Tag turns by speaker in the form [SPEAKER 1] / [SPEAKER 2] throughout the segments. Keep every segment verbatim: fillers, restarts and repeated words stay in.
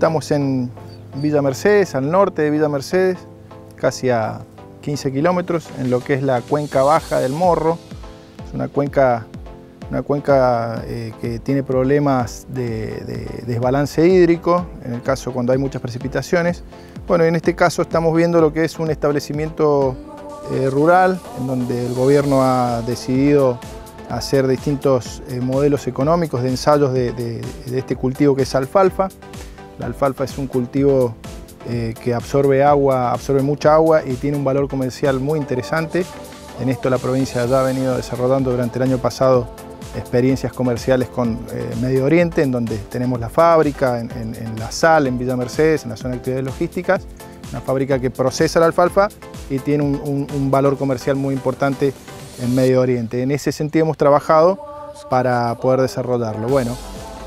[SPEAKER 1] estamos en Villa Mercedes, al norte de Villa Mercedes, casi a quince kilómetros, en lo que es la cuenca baja del Morro. Es una cuenca, una cuenca eh, que tiene problemas de, de desbalance hídrico, en el caso cuando hay muchas precipitaciones. Bueno, en este caso estamos viendo lo que es un establecimiento eh, rural, en donde el gobierno ha decidido hacer distintos eh, modelos económicos de ensayos de, de, de este cultivo que es alfalfa. La alfalfa es un cultivo eh, que absorbe agua, absorbe mucha agua y tiene un valor comercial muy interesante. En esto la provincia ya ha venido desarrollando durante el año pasado experiencias comerciales con eh, Medio Oriente, en donde tenemos la fábrica, en, en, en La Sal, en Villa Mercedes, en la zona de actividades logísticas, una fábrica que procesa la alfalfa y tiene un, un, un valor comercial muy importante en Medio Oriente. En ese sentido hemos trabajado para poder desarrollarlo. Bueno,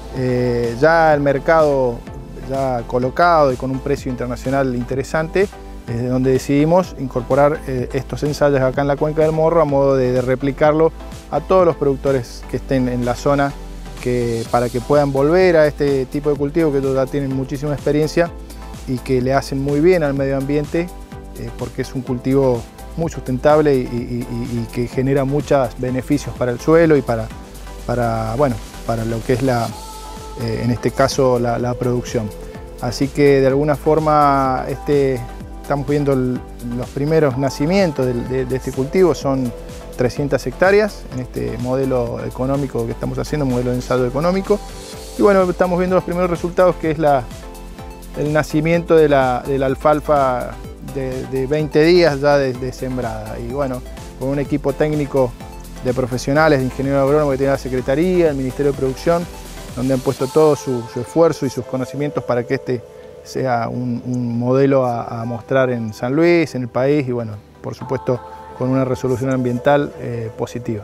[SPEAKER 1] eh, ya el mercado ya colocado y con un precio internacional interesante, desde donde decidimos incorporar eh, estos ensayos acá en la cuenca del Morro a modo de, de replicarlo a todos los productores que estén en la zona, que, para que puedan volver a este tipo de cultivo que ellos ya tienen muchísima experiencia y que le hacen muy bien al medio ambiente, eh, porque es un cultivo muy sustentable y, y, y que genera muchos beneficios para el suelo y para, para, bueno, para lo que es la, eh, en este caso la, la producción. Así que de alguna forma este, estamos viendo el, los primeros nacimientos de, de, de este cultivo, son trescientas hectáreas en este modelo económico que estamos haciendo, modelo de ensayo económico. Y bueno, estamos viendo los primeros resultados, que es la, el nacimiento de la, de la alfalfa de, de veinte días ya de, de sembrada. Y bueno, con un equipo técnico de profesionales, de ingenieros agrónomos que tiene la Secretaría, el Ministerio de Producción, donde han puesto todo su, su esfuerzo y sus conocimientos para que este sea un, un modelo a, a mostrar en San Luis, en el país y bueno, por supuesto con una resolución ambiental eh, positiva.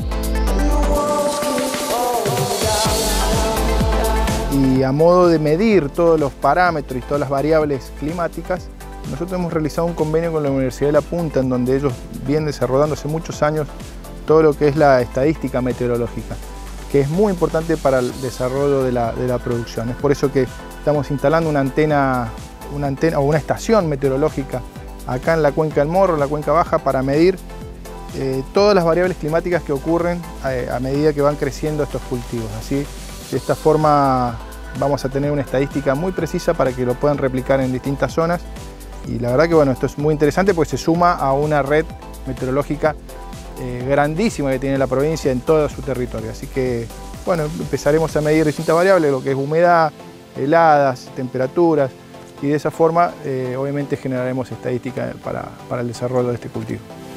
[SPEAKER 1] Y a modo de medir todos los parámetros y todas las variables climáticas, nosotros hemos realizado un convenio con la Universidad de La Punta, en donde ellos vienen desarrollando hace muchos años todo lo que es la estadística meteorológica, que es muy importante para el desarrollo de la, de la producción. Es por eso que estamos instalando una antena, una antena o una estación meteorológica acá en la cuenca del Morro, en la cuenca baja, para medir eh, todas las variables climáticas que ocurren a, a medida que van creciendo estos cultivos. Así, de esta forma vamos a tener una estadística muy precisa para que lo puedan replicar en distintas zonas. Y la verdad que bueno, esto es muy interesante porque se suma a una red meteorológica eh, grandísima que tiene la provincia en todo su territorio. Así que bueno, empezaremos a medir distintas variables, lo que es humedad, heladas, temperaturas, y de esa forma eh, obviamente generaremos estadística para, para el desarrollo de este cultivo.